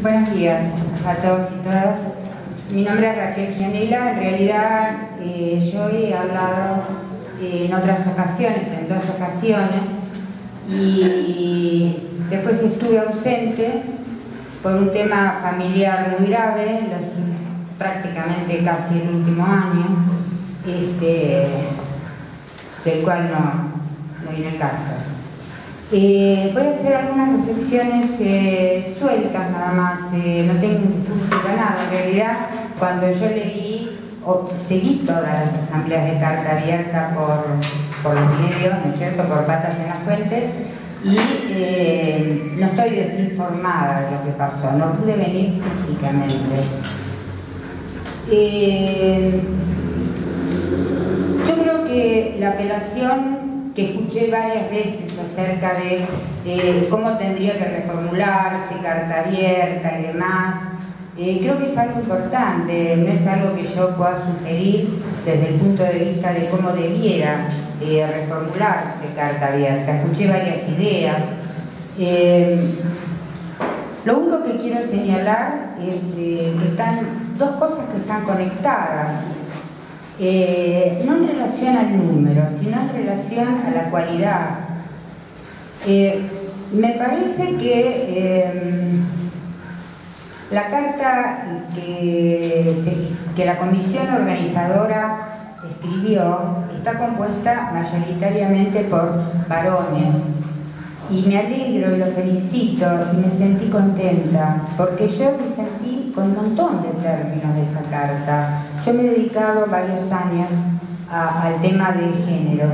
Buenos días a todos y todas. Mi nombre es Raquel Gianella. En realidad yo he hablado en otras ocasiones, en 2 ocasiones, y después estuve ausente por un tema familiar muy grave, prácticamente casi el último año, del cual no viene el caso. Voy a hacer algunas reflexiones sueltas nada más, no tengo un discurso ganado. En realidad, cuando yo leí o seguí todas las asambleas de carta abierta por los medios, ¿no es cierto?, por patas en la fuente, y no estoy desinformada de lo que pasó, no pude venir físicamente. Yo creo que la apelación que escuché varias veces acerca de cómo tendría que reformularse, carta abierta y demás, creo que es algo importante, no es algo que yo pueda sugerir desde el punto de vista de cómo debiera reformularse carta abierta. Escuché varias ideas. Lo único que quiero señalar es que están 2 cosas que están conectadas. No en relación al número, sino en relación a la cualidad. Me parece que la carta que la comisión organizadora escribió está compuesta mayoritariamente por varones, y me alegro y lo felicito y me sentí contenta porque yo me sentí con un montón de términos de esa carta. Yo me he dedicado varios años al tema de género.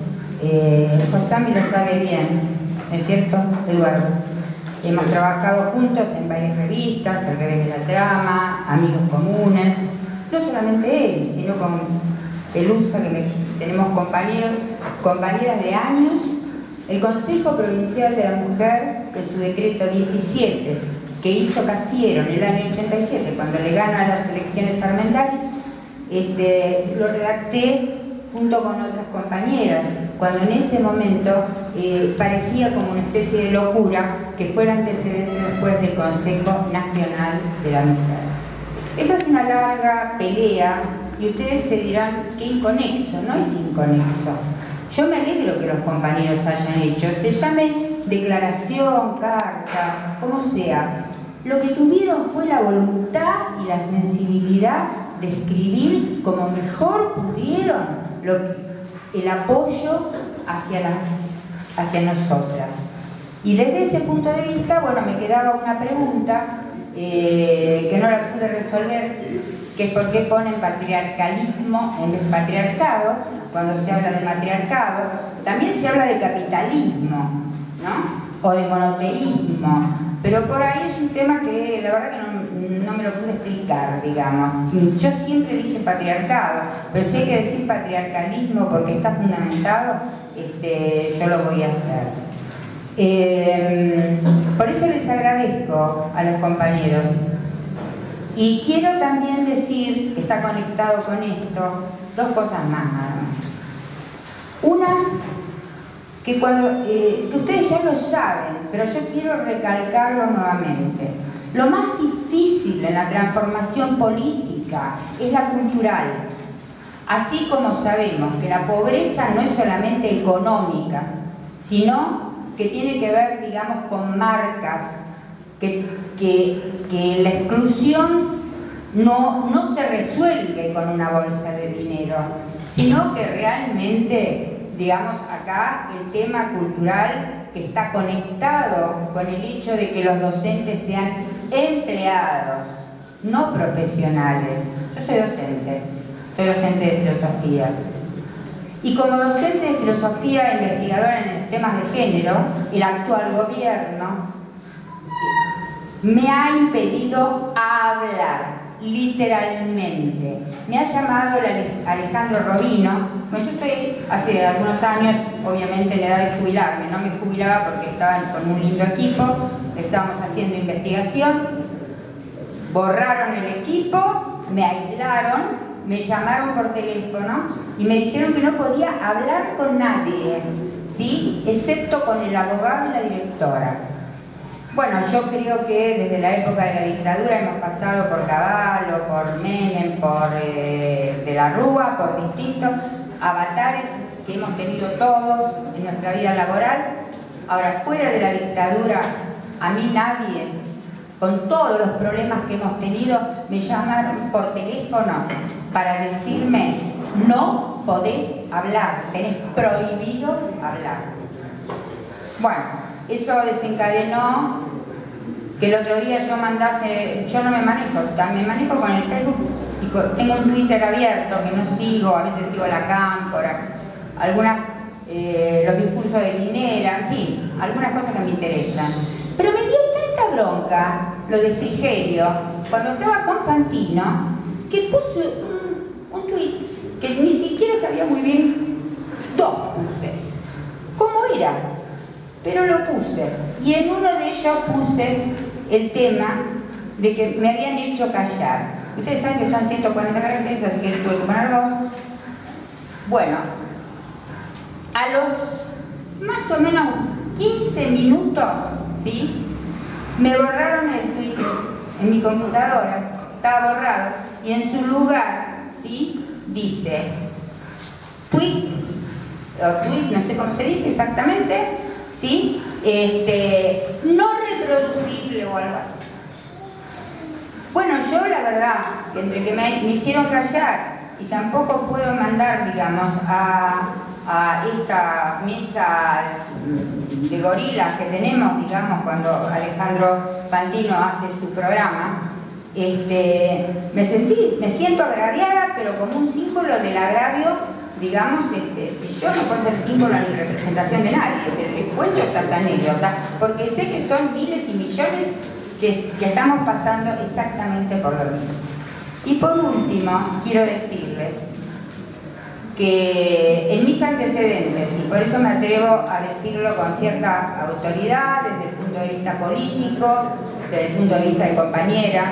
Josami lo sabe bien, ¿no es cierto, Eduardo? Hemos trabajado juntos en varias revistas, El Revés de la Trama, Amigos Comunes, no solamente él, sino con Pelusa, que tenemos compañeras de años. El Consejo Provincial de la Mujer, en su decreto 17, que hizo Cafiero en el año 87, cuando le gana las elecciones Armendáriz, lo redacté junto con otras compañeras, cuando en ese momento parecía como una especie de locura que fuera antecedente después del Consejo Nacional de la Mujer. Esto es una larga pelea y ustedes se dirán que inconexo. No es inconexo. Yo me alegro que los compañeros hayan hecho, se llame declaración, carta, como sea. Lo que tuvieron fue la voluntad y la sensibilidad de escribir como mejor pudieron el apoyo hacia nosotras. Y desde ese punto de vista, bueno, me quedaba una pregunta que no la pude resolver, que es por qué ponen patriarcalismo en vez de patriarcado, cuando se habla de matriarcado. También se habla de capitalismo, ¿no?, o de monoteísmo, pero por ahí es un tema que la verdad que no me lo pude explicar, digamos. Yo siempre dije patriarcado, pero si hay que decir patriarcalismo porque está fundamentado, yo lo voy a hacer. Por eso les agradezco a los compañeros. Y quiero también decir, que está conectado con esto, 2 cosas más nada más. Una, que ustedes ya lo saben, pero yo quiero recalcarlo nuevamente. Lo más difícil en la transformación política es la cultural. Así como sabemos que la pobreza no es solamente económica, sino que tiene que ver, digamos, con marcas, que la exclusión no se resuelve con una bolsa de dinero, sino que realmente, digamos, acá el tema cultural que está conectado con el hecho de que los docentes sean empleados, no profesionales. Yo soy docente de filosofía. Y como docente de filosofía e investigadora en temas de género, el actual gobierno me ha impedido hablar, literalmente. Me ha llamado el Alejandro Robino. Bueno, yo estoy hace algunos años, obviamente, en la edad de jubilarme. No me jubilaba porque estaban con un lindo equipo, estábamos haciendo investigación, borraron el equipo, me aislaron, me llamaron por teléfono y me dijeron que no podía hablar con nadie, ¿sí?, excepto con el abogado y la directora. Bueno, yo creo que desde la época de la dictadura hemos pasado por Cavallo, por Menem, por De la Rúa, por distintos avatares que hemos tenido todos en nuestra vida laboral. Ahora, fuera de la dictadura, a mí nadie, con todos los problemas que hemos tenido, me llamaron por teléfono para decirme: no podés hablar, tenés prohibido hablar. Bueno, eso desencadenó que el otro día yo mandase, yo no me manejo con el Facebook, y tengo un Twitter abierto que no sigo, a veces sigo la Cámpora, algunas, los discursos de Linera, en fin, algunas cosas que me interesan. Pero me dio tanta bronca lo de Frigerio, cuando estaba con Fantino, que puse un tuit que ni siquiera sabía muy bien, cómo era, pero lo puse. Y en uno de ellos puse el tema de que me habían hecho callar. Ustedes saben que son 140 caracteres, así que tuve que poner 2. Bueno, a los más o menos 15 minutos, ¿sí?, me borraron el tweet en mi computadora, estaba borrado, y en su lugar, ¿sí?, dice tweet, o tweet, no sé cómo se dice exactamente, ¿sí?, no reproducible o algo así. Bueno, yo la verdad, que entre que me hicieron callar y tampoco puedo mandar, digamos, a esta mesa de gorilas que tenemos, digamos, cuando Alejandro Fantino hace su programa, me siento agraviada, pero como un símbolo del agravio, digamos, si yo no puedo ser símbolo ni representación de nadie, les cuento estas anécdotas, porque sé que son miles y millones que estamos pasando exactamente por lo mismo. Y por último, quiero decirles que en mis antecedentes, y por eso me atrevo a decirlo con cierta autoridad, desde el punto de vista político, desde el punto de vista de compañera,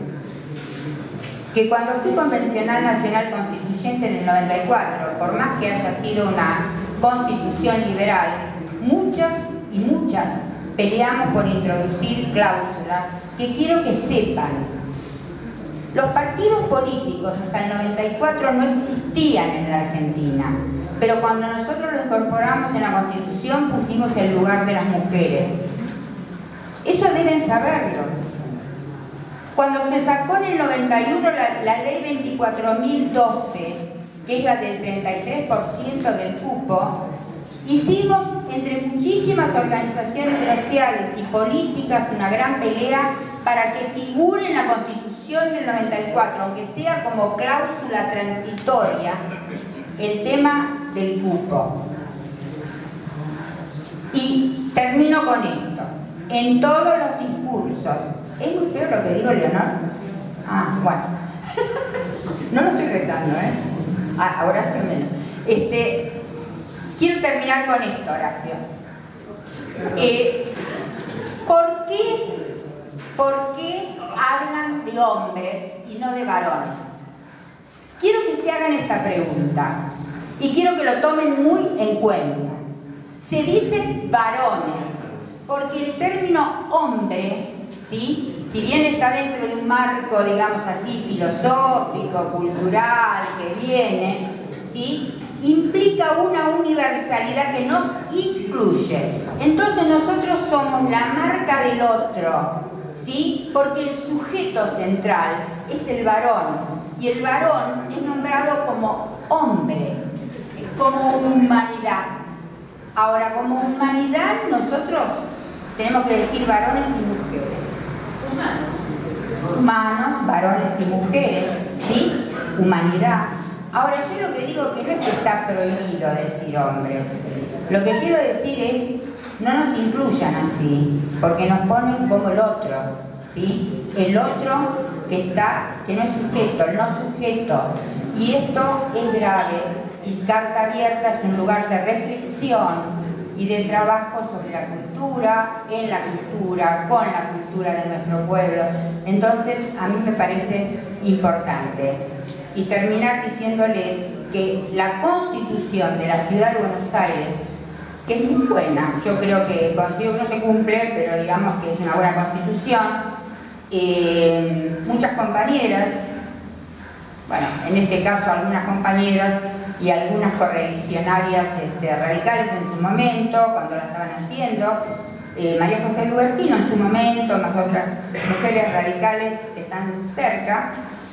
que cuando fui convencional nacional constituyente en el 94, por más que haya sido una constitución liberal, muchas y muchas peleamos por introducir cláusulas que quiero que sepan. Los partidos políticos hasta el 94 no existían en la Argentina, pero cuando nosotros lo incorporamos en la Constitución pusimos el lugar de las mujeres. Eso deben saberlo. Cuando se sacó en el 91 la ley 24.012, que es la del 33% del cupo, hicimos entre muchísimas organizaciones sociales y políticas una gran pelea para que figure en la Constitución del 94, aunque sea como cláusula transitoria, el tema del cupo. Y termino con esto. En todos los discursos, ¿es muy feo lo que digo, Leonor? Ah, bueno. No lo estoy retando, ¿eh? Ahora sí menos. Quiero terminar con esto, Horacio. ¿Por qué hablan de hombres y no de varones? Quiero que se hagan esta pregunta y quiero que lo tomen muy en cuenta. Se dice varones porque el término hombre, ¿sí?, si bien está dentro de un marco, digamos así, filosófico, cultural, que viene, ¿sí?, implica una universalidad que nos incluye. Entonces nosotros somos la marca del otro, ¿sí?, porque el sujeto central es el varón, y el varón es nombrado como hombre, como humanidad. Ahora, como humanidad nosotros tenemos que decir varones y mujeres. Humanos, varones y mujeres, ¿sí? Humanidad. Ahora, yo lo que digo que no es que está prohibido decir hombres. Lo que quiero decir es, no nos incluyan así, porque nos ponen como el otro, ¿sí? El otro que no es sujeto, el no sujeto. Y esto es grave, y Carta Abierta es un lugar de reflexión y de trabajo sobre la cultura, en la cultura, con la cultura de nuestro pueblo. Entonces, a mí me parece importante. Y terminar diciéndoles que la Constitución de la Ciudad de Buenos Aires que es muy buena. Yo creo que consigo que no se cumple, pero digamos que es una buena constitución. Muchas compañeras, bueno, en este caso algunas compañeras y algunas correligionarias radicales en su momento, cuando la estaban haciendo, María José Lubertino en su momento, más otras mujeres radicales que están cerca,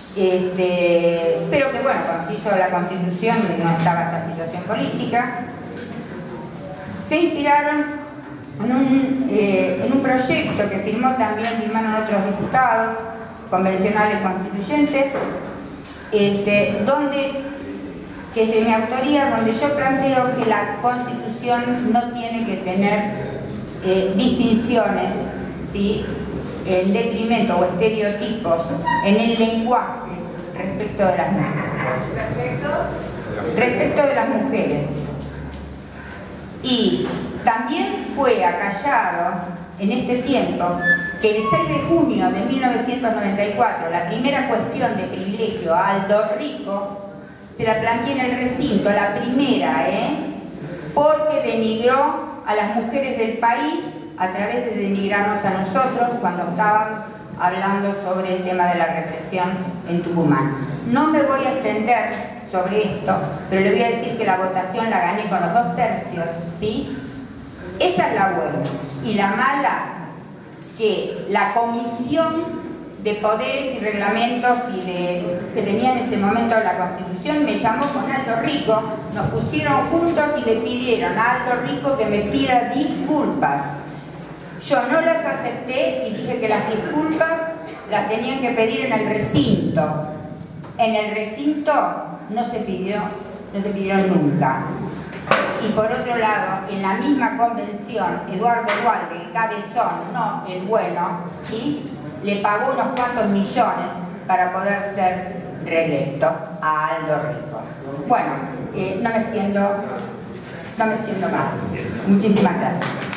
pero que bueno, cuando se hizo la Constitución no estaba esta situación política. Se inspiraron en un proyecto que firmaron otros diputados convencionales constituyentes, que es de mi autoría, donde yo planteo que la Constitución no tiene que tener distinciones, ¿sí?, en detrimento o estereotipos en el lenguaje respecto de las mujeres. Respecto de las mujeres. Y también fue acallado en este tiempo que el 6 de junio de 1994, la primera cuestión de privilegio a Aldo Rico, se la planteé en el recinto, la primera, porque denigró a las mujeres del país a través de denigrarnos a nosotros cuando estaban hablando sobre el tema de la represión en Tucumán. No me voy a extender sobre esto, pero le voy a decir que la votación la gané con los 2/3, ¿sí? Esa es la buena. Y la mala, que la Comisión de Poderes y Reglamentos que tenía en ese momento la Constitución me llamó con Aldo Rico, nos pusieron juntos y le pidieron a Aldo Rico que me pida disculpas. Yo no las acepté y dije que las disculpas las tenían que pedir en el recinto. En el recinto no se pidieron nunca. Y por otro lado, en la misma convención, Eduardo Duarte, el cabezón, no el bueno, ¿sí?, le pagó unos cuantos millones para poder ser reelecto a Aldo Rico. Bueno, no me extiendo más. Muchísimas gracias.